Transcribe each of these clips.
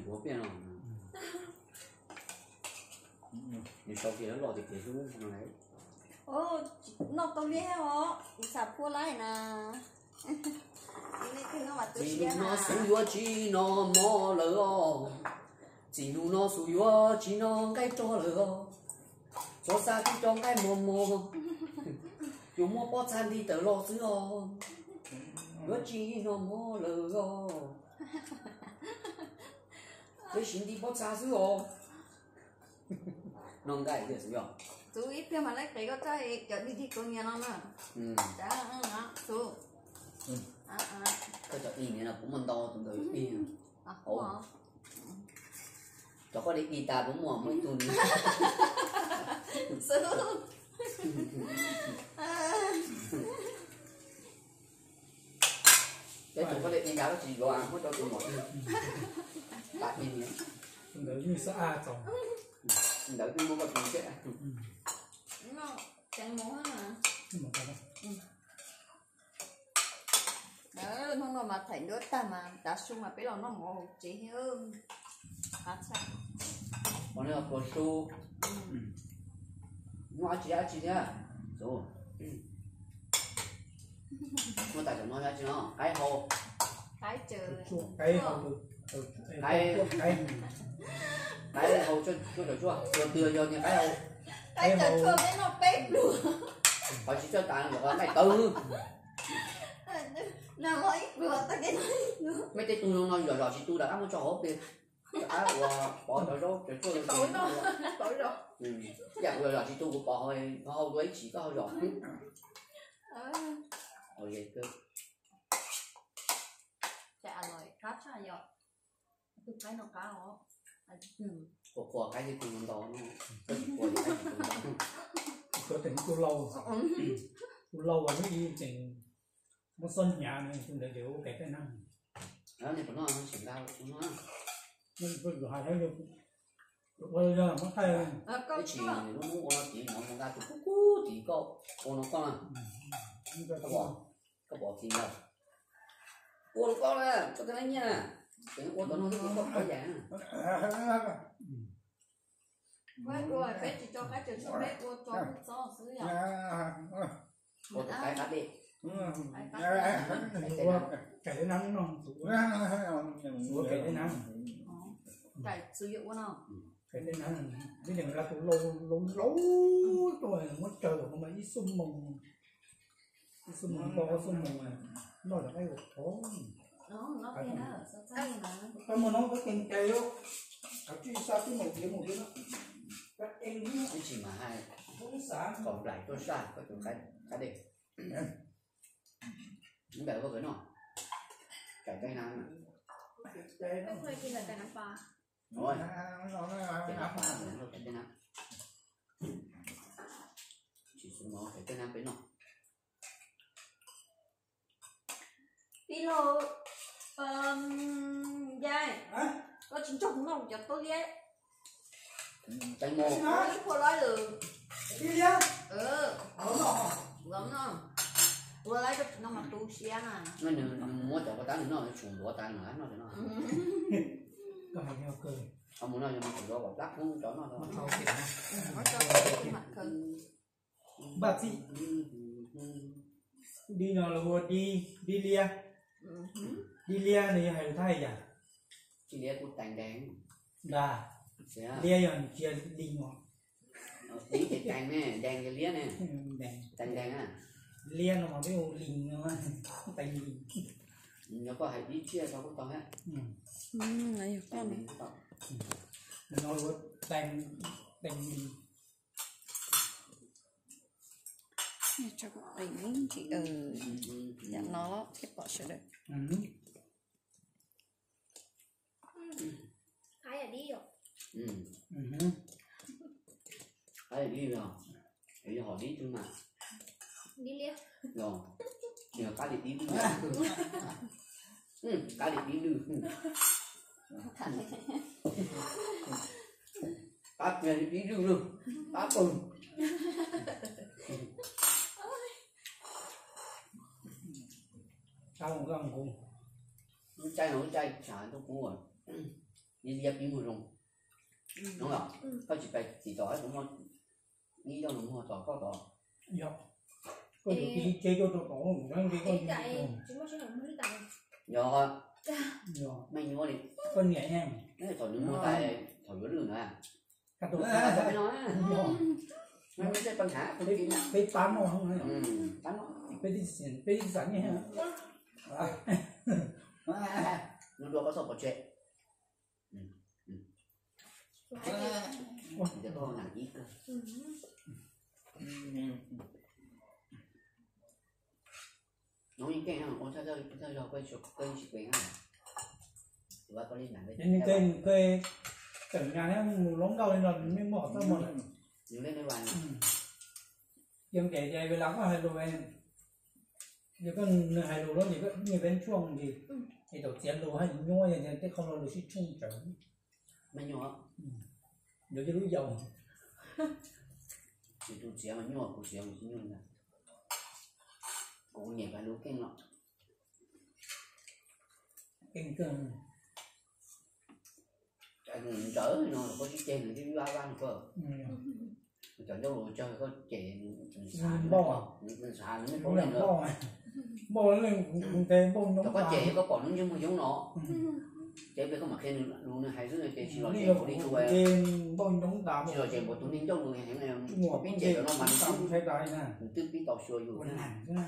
bố biết rồi. Nhưng sau khi nó lọt thì cái xuống nó lấy. Ô, nó tao biết hả? Sạp phua lại nè. Chỉ nó suy chỉ nó mò lỡ, chỉ nó suy chỉ nó cái cho lỡ, cho xa cái cho cái mò mò, dùng mò bỏ chăn đi tới lo xứ o, nó chỉ nó mò lỡ, cái xin đi bỏ xa xứ o, non cái gì xứ o. Chú ít thêm mà lấy cái trái kiểu đi thi công nhà nó nữa. Đã hả? Chú. Cái chỗ đi này là cũng mình to tụi tôi đi. Ủa. Cho có đi guitar cũng mua mấy tuần. Sư. Cái chỗ có đi guitar nó chỉ có ăn hết cho tụi một. Tại vì đỡ như xa chồng. Đỡ cái mua cái gì chết. Nó chẳng mua hết mà. Đó, không có mà thấy nước ta mà đã sung mà biết là nó mồ chỉ hơn. Hả sao? Còn nữa là cổ su. Nó chỉ nha. Rồi. Nó tại sao nó ra chứ nó? Cái hồ. Cái chờ. Cái hồ. Cái hồ cho chua. Đưa vô như cái hồ. Cái chờ chua với nó bếp luôn. Họ chỉ cho tàn một cái từ. Nào có ít vừa ta cái nữa. Mấy cái tôi nói rồi chỉ tôi đã ăn cho hộp đi. Bỏ rồi đó, rồi tối nó tối rồi. Dạ rồi chỉ tôi cũng bỏ hồi nó với chỉ có rồi. Rồi vậy cơ. Chả rồi, cá chả rồi. Tôi cái nó cá hả? Của cái gì cũng đó nó. Của cái gì cũng đó. Có tính tôi lâu. Tôi lâu rồi mới đi chừng nó xuân nhà này tôi để điều cái năng. Đó này của nó xỉn đau nó. Nên tôi hỏi thấy được. Bây giờ nó thay. Cái chỉ nó muốn nó chỉ nó ra từ cú thì có nó con à. Cái bỏ thì đâu. Cô con nè, cho cái này nha. Cái cô nó cũng có giá. Quay rồi, bé chỉ cho cái chừng cho bé cô cho nó xứ vậy. Cô cái cắt đi. Cái nắng nó cái nắng cái sử dụng của nó cái nắng cái này là tụ lâu rồi mất trời rồi mà ít sum mồng to sum mồng này nó là cái hộp khó nó cái đó sao sai mà mà nó có tiền cây đâu ở trên sao cái một cái đó các em cái chỉ mà hai cũng sáng còn lại tôi sai có từng cái đi những bạn có cái nào cái năng cái nó hơi kia là cái nắp ba rồi cái nắp ba nó cái nắp chỉ xuống nó cái nắp bên nó đi lô dài có chính trọng nó cho tôi ghé cái mô cái cô nói được đi ra gấm nó vừa lấy được nó mà tu xe nè nó mua cho cái tán nó trùng đũa tán nó cho nó có hàng heo cười ông muốn nói cho nó trùng đũa lắc cũng cho nó nó cho cái mặt thân bác sĩ đi nào là vừa đi lia này hay thay à chỉ lia cũng tành đen đà lia rồi chia đi ngọ tí thì tành nè đen cái lia nè tành đen à lia nó mà biết ô lình nó tành lình nó có hay đi chia cho có to hết này con này nó tành lình cho mình chị giảm nó cái bỏ sẽ được cái là đi rồi cái là đi rồi bây giờ họ đi chứ mà đi liền rồi nhờ cá đi nữa cá đi nữa cá đi nữa luôn cá cùng sao không cùng chai nó chai chả tôi cũng rồi đi dẹp những người rồng đúng không có chỉ phải chỉ tỏi cũng ngon đi đâu cũng ngon tỏi có tỏi dạ có nhiều khi chơi cho tỏi cũng đang đi con nhỏ dạ mình mua đi con nhẹ nhàng cái tỏi nước mua tay tỏi nước đường à cắt tỏi phải nói nó sẽปัญหาคนกินไปปั้นเอาข้างใน bán nó ไปที่สันเนี่ยฮะ nó đua có sọc có chuyện để có nặng ít cơ nói những cái nào con sao cho quay chỉ quay ngay và có lên nặng đấy những cây từng nhà nó lóng đầu lên là mới mỏ tao một những lên đây bàn ยังแก่ใจเวลาก็ไฮโลเองเดี๋ยวก็ไฮโลแล้วเดี๋ยวก็มีเป็นช่วงดีไอ้ตัวเจียนโลให้ย่อยอย่างเงี้ยที่เขาเราดูชิชุ่มเจ๋งไม่nhỏ เดี๋ยวจะรู้ยาว chỉ tụt xéo mà nhỏ cũng xéo cũng nhỏ là cũng nhẹ cái lúa kinh lọ เก่งเกิน cái trở nó có chiếc trên là cái ba ban cơ chọn đâu rồi chơi có chè mình xả nó mới có lên được บ่เรื่องกรุงเทพบ่น้อง có chè có bỏ nó nhưng mà giống nó chè bây có mà khen luôn này hay rất là chè chỉ là นี่ chè ก็ của đi เ thôi กณฑ์บ่น้องตา chỉ là chè của tụi nín trong luôn này hàng này หมวก biết เ chè nó มั mạnh น lắm ใช้ได้นะ tức biết tao xua vô วันหนังใช่ไหม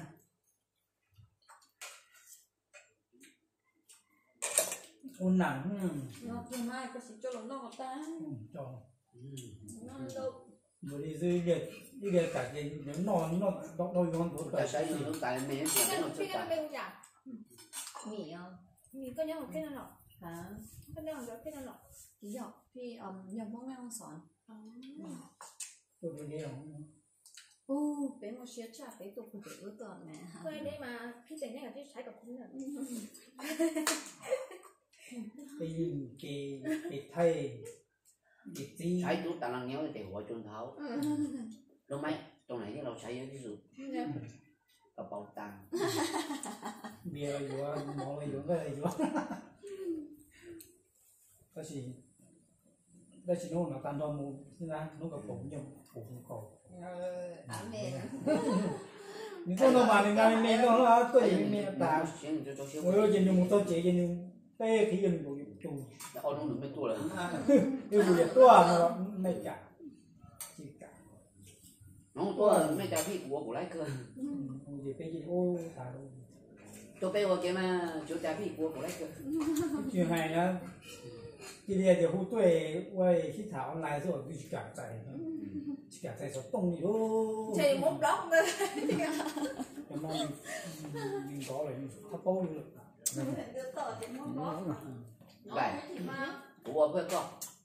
วันหนัง nó thường mai có chỉ cho nó ta จอ nó đâu บริสุทธิ์นี่เด็กกัดเย็นเดี๋ยวนอนนอนนอนตัว ta sẽ nước tại mẹ sẽ nó Cái sẽ bên dạ mì không Mì có nhớ một cái nào nọ hả Có nhớ một cái nào nọ chỉ dọc thì dòng món mèo sòn ตัวเดียว bé một xíu chả bé tụt của tự ước tuần nè Thôi đây mà khi tỉnh này là cái trái cọc cũng được ไปยิงเกย์ไปไทยไปจีน thấy chú ta đang nhớ thì hội trôn tháo đúng mấy trong này cáiเราใช้เยอะที่สุดกระเป๋าตังค์เบียร์อยู่ว่ามองอะไรอยู่ก็อะไรอยู่ก็สิได้ชิโน่หนักตันดอมูนี่นะนุ่งกับผมยังผมก่อน ám mềm นี่ก็นอนมาในงานเมย์ก็แล้วตัวเองเมย์ตา xem cho cháu xíu โอ้ยยังอยู่ตัวเจ๊ยังอยู่เป้ขี้ยังอยู่จู ôi nó được mấy tuổi rồi อยู่อยู่ตัวไม่จับจีกะ nó tuổi mấy cháu bị của lái cơ อยู่ไปยี่โอ้ตาย tôi bây giờ cái mà chú cháu bị của lái cơ ยังไงนะที่เรียนเดี๋ยวผู้ตัวไว้ที่ถามออนไลน์ส่วนวิธีการใจวิธีการใจสดตรงอยู่ Thì một blog nữa ยังมองยิงก้อเลยถ้าโป้อยู่ đưa tỏ cái món đó vậy của với con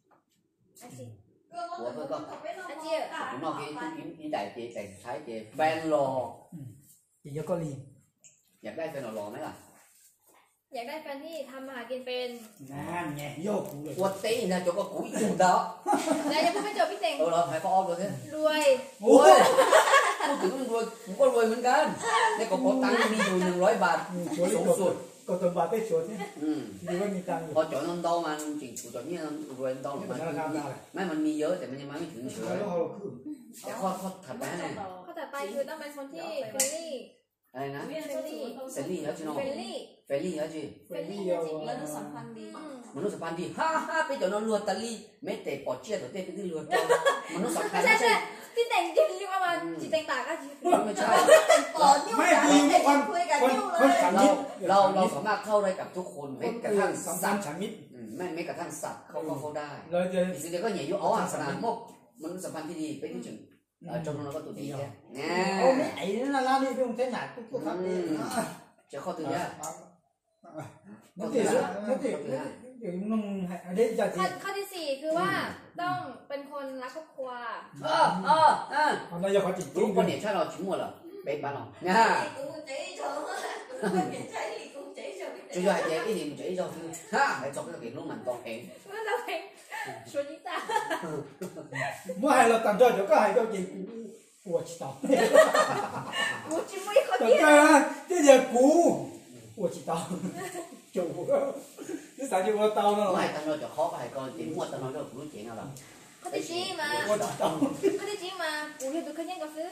Anh chị của với con Anh chị ạ chúng nó cái đại chị đại thái chị fan lò อีกเยอะก็ลีอยากได้ fan lòไหมล่ะอยากได้แฟนที่ทำอาหารกินเป็นนั่นไงโยกกูเลย quật tí là chỗ có củi dùng đó แล้วยังไม่จบพี่เต่ง rồi phải có on rồi thế รวย ui tôi tưởng rồi cũng có rồiเหมือนกันนี่ก็ขอตังค์มีอยู่100 บาทชัวร์สูงกดสุดกดตัวบาทได้ชัวร์ใช่ไหม ดูว่ามีตังค์อยู่พอจอดนอนโตมันจริงจอดนี่รวยโตมันไม่มันมีเยอะแต่มันยังไม่ถึงเฉยแล้วเราขึ้นแต่ข้อถัดไปเนี่ยข้อต่อไปคือต้องเป็นคนที่เฟรนลี่อะไรนะ viên số gì เฟรนลี่แล้วจีโน่เฟรนลี่เฟรนลี่แล้วจีเฟรนลี่ là nó sẵn khoăn đi มนุษย์สัมพันธ์ดีฮ่าฮ่าไปจอดนอนรัวตะลี่ไม่เตะปอดเจี๊ยตัวเต้ไปที่รัวจอมนุษย์สัมพันไม่ธ์ใช่ไม่ใช่พี่เต่งที่เรียกว่ามาจีเต่งตากก็จีไม่ใช่ có nhiều ไม่ cái ดี để คนคุยกันคน nhiều คนฉันเลยมิตรเราสามารถเข้าได้กับทุกคนแม้กระทั่งสัมพัสันตธ์ว์ฉันมิตรไม่กระทั่งสัตว์เขาก็เข้าได้เราจะอีกสิ่งเดียวก็เหนียวอ๋อสนามพวกมนุษย์สัมพันธ์ที่ดีไปที่ถึงจนเราก็ตัวดีแค่เนี่ยโอ้ไม่ไอ้นั่นละนี่เรื่องเส้นหนาตุ๊กตุ๊กครับเนี่ยจะข้อตัวเนี้ยนั่นสินั่นสิเดี๋ยวมึงเด็กจะสิข้อที่สี่คือว่าต้องเป็นคนรักครอบครัวเอานายกเขาจริง如果你穿到寂寞了，没办了，你看， cũng chỉ cho mình thấy thì cũng chỉ cho biết 最主要係一年唔做呢種，哈，係做嗰個幾窿文當起， เมื่อเราเพลงชวนนิตาเมื่อไหร่เราตัดจอเดี๋ยวก็ให้เขาจริงกูชิตากูจิมุ้ยคนตัดเดียจอวนะที่เดี๋ยวกูชิตาจ chủ cái sao chịu tao không nó phải tao nói cho khó phải coi tiếng mua tao nói đâu cũng chuyện nào là có thể chi mà mua tao có thể chi mà ủa hiểu được cái nhân cà phê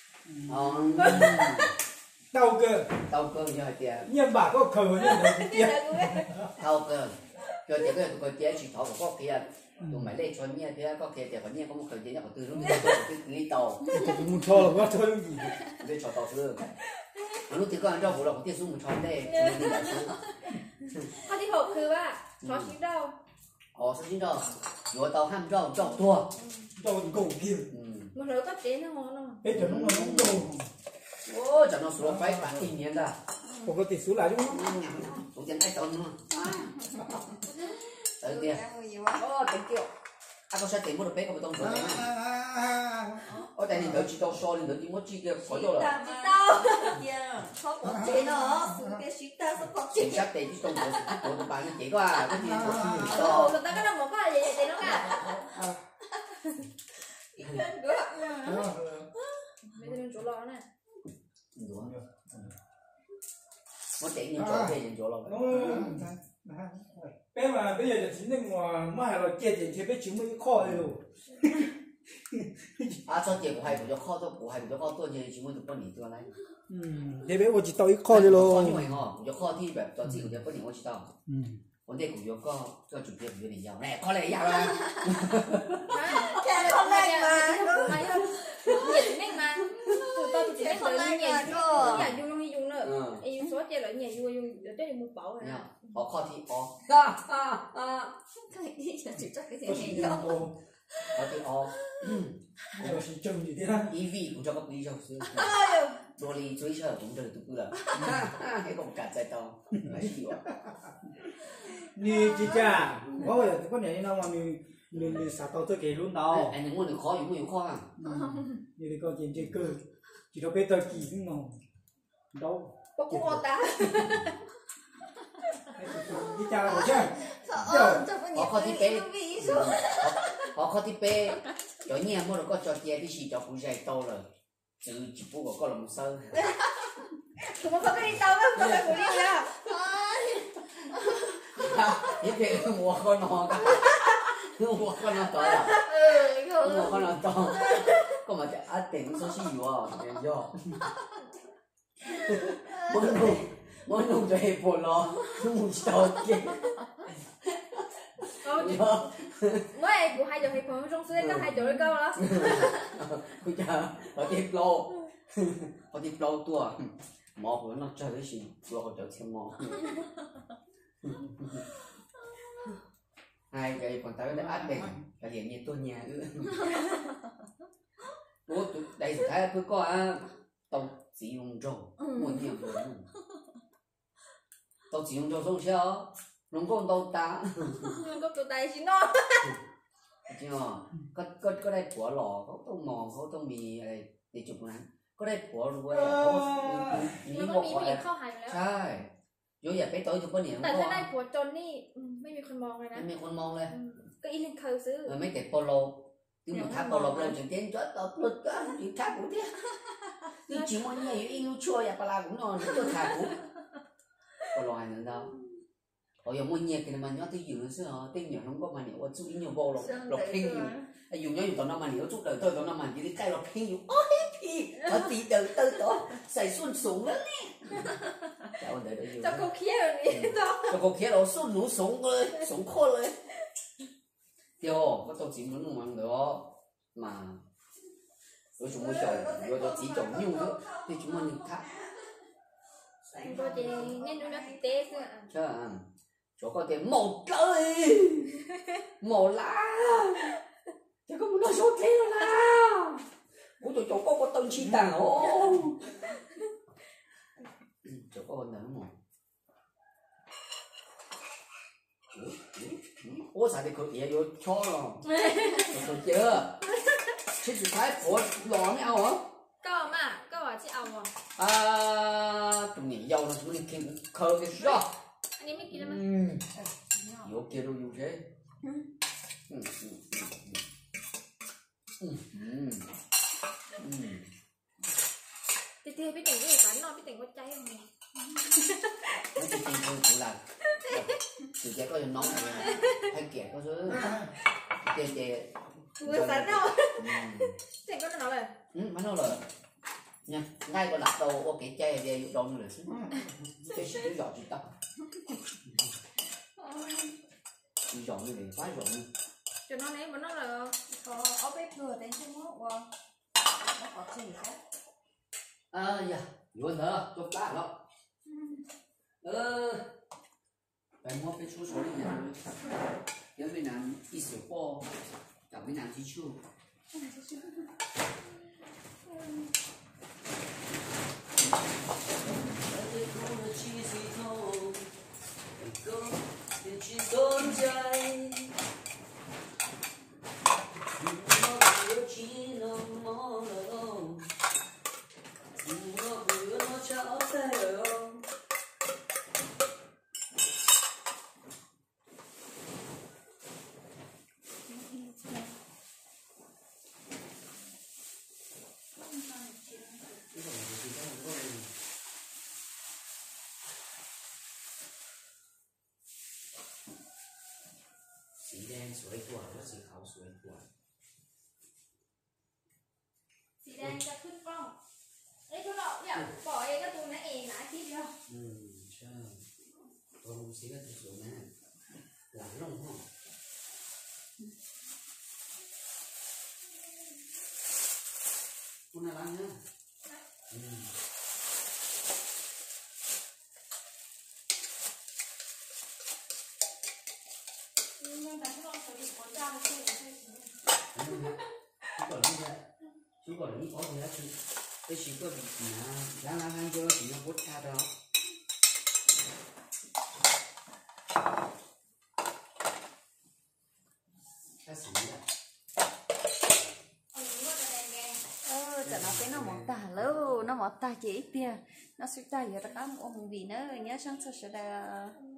tao cơ tao cơ như hai tia nhưng bà có khờ như này kia tao cơ cho tia cái tụi tia chỉ thọ của có kia tụi mày lấy cho nhẹ tia có kia tia có nhẹ có một khởi tia có từ lúc cái lý tàu muốn cho là có cho gì để cho tàu xưa lúc thì có anh đâu cũng là có tia xuống một tròn đây đi lại xuống ข้อที่ 6 คือว่าซอสพริกดอง sao chính đâu rồi tao ham rau trộn thua cho cổ kia มันเหลือก็เจ๊นะฮะเนาะ hết cho nó đồ ôi chẳng nó xuống phải bản kinh nghiệm ra có thể xuống lại đúng không xuống tiền ai tao nữa tới kia nhiều quá. ô tiền kia có sẽ tiền mua được bé có tông rồi đấy ô tại vì đỡ chỉ tao so nên đỡ chỉ mua chi kia có cho là Khó bỏ chế nó, cái suy ta sẽ bỏ chế. chính xác tiền chỉ tông rồi của tụi bạn chỉ có à cái gì của Ồ, to người ta có đồng một có là gì vậy nó cả bây giờ chỗ lò nè muốn chạy những chỗ về những chỗ lo bé mà bây giờ chỉ nên mà là kia thì bé chỉ mới kho rồi cho tiền của hai của cho kho tôi của hai của cho kho tôi như chỉ muốn được bao nhiêu tôi lấy thế bé chỉ tao ít kho đi luôn kho như vậy hả của kho thìแบบcho chỉ của bao nhiêu tôi chỉ tao vấn đề của có cho chủ tiệm như này giàu nè kho này giàu ra Chà, không lên mà. nhiệt nên mà tụi tôi chỉ biết tới nhà nhà dùng luôn dùng nữa dùng số chơi lại nhà dùng để chơi một bảo này họ kho thì họ Cái gì chỉ chắc cái gì có chỉ này đâu. họ thì họ có chỉ trông gì thế đó ý vị của cho các quý giáo sư đôi ly chuối chờ cũng được tụi là cái công cả chạy tàu phải chịu như chị cha có bây giờ có nhảy nào mà mình sạc tao tới kể luôn đâu anh đừng muốn được khó dùng khó à như thế con chuyện chơi cơ chỉ đâu biết tao kỳ cũng nào đâu bốc cô ta chị cha là chứ họ kho thì bé họ kho thì bé cho nhà mua được có cho tiền đi xì cho phụ dạy tàu rồi chứ chỉ phụ của con là một sơ tụi nó có cái đi tao không phải của đi ra những cái mua con nó cả mua con nó to à mua con nó to có mà ăn tiền số xí nhiều à tiền do muốn nung cho hết bộ lo nung cho kia mới của hai giờ thì còn trong suốt có hai chỗ để câu đó bây giờ họ tiếp lâu tua mò của nó chơi cái gì vừa họ chơi xem mò hai cái còn tới đã áp đỉnh và hiện như tôi nhà ư bố đây thì thấy cứ có tàu chỉ dùng trâu muốn nhiều rồi tàu chỉ dùng trâu xong chưa nó có tàu ta có tụi tay xin nó chưa có đây của lò có tàu mò có tàu mì để chụp nắng có đây của ruồi nó cóมีเข้าหายแล้วใช่โยอย่าไปต่อยจุกปะเนี่ยแต่ถ้าได้ผัวจนนี่ไม่มีคนมองเลยนะไม่มีคนมองเลยก็อีลินเคยซื้อไม่เตะโปโลคือมันทักโปโลเลยถึงเต้นจอดตบลุดก็ถึงทักกูเนี่ยคือจิ๋วมันเนี่ยอยู่อิงชั่วอย่าปลากูนอนตัวทักกูโปโลhay nữa đâu họ dùng mua nhẹ thì mà nhớ tới nhiều nữa xưa tên nhiều không có mà nhiều chú ý nhiều vô lộc pin nhiều dùng nhớ dùng tao năm mà nhiều chút đời tôi tao năm mà chỉ cái lộc pin nhiều ôi thì ở tí đời tôi đó xài xuân súng lắm nè chào đời đó cho cô kia rồi đi cho cô kia nó xuân nú súng rồi súng khô rồi tiêu có tao chỉ muốn mang đó mà rồi chúng mới chọn rồi tao chỉ chọn nhiều nữa thì chúng mình thắt cô chị nên nó tế xưa chứ chỗ có thể màu trời màu lá chứ không nói số thế đâu là của tụi chỗ có tông chi tao chỗ có con nữa mà ủa sao thì cứ vậy vô cho rồi rồi chưa chứสุดท้ายผัวหล่อไม่เอาเหรอก็มาก็ว่าที่เอาอ่ะตรงนี้ยาวนะมันกินเคอร์กันจ้ะอันนี้ไม่กินแล้วมั้ยอยู่เกี่ยวอยู่ใช่ตีพี่เต่งก็อยู่กันนอนพี่เต่งก็ใจยังไงไม่จริงๆคือกูหลับ trẻ có nóng hay kẹt có thứ trẻ vừa sẵn đâu trẻ có nó là mấy nó là nha ngay còn đặt đầu ok chai về đông rồi cái gì cũng dọn chỉ tao chỉ dọn như này quá dọn cho nó ném mà nó là có bếp thừa tên chung không qua nó có gì khác dạ luôn nữa chụp lại đó phải mua cái số số này nếu bên nào đi sửa po cả bên nào đi chưa chỉ tôn trái nó chỉ nó mò đâu nó vừa nó cháo tay đâuสีแดงสวยกว่าและสีขาวสวยกว่าสีแดงจะขึ้นกล้องไอ้ตัวเราเนี่ยปล่อยก็ตัวนั่นเองนะคิดเดียวใช่ตัวมุมสีก็จะสวยมากหลังลงห้องคุณน่ารักนะ nhưng mà chúng ta phải đi quán ra một cái chú còn những có gì đó chứ cái chỉ có bị là lang cho chỉ nó bút ra đó cái gì đó chả nó cái nó mỏng tả lâu nó mỏng tả chỉ ít tiền nó suy ta giờ ta cắm ông vì nó nhớ sáng sau sẽ là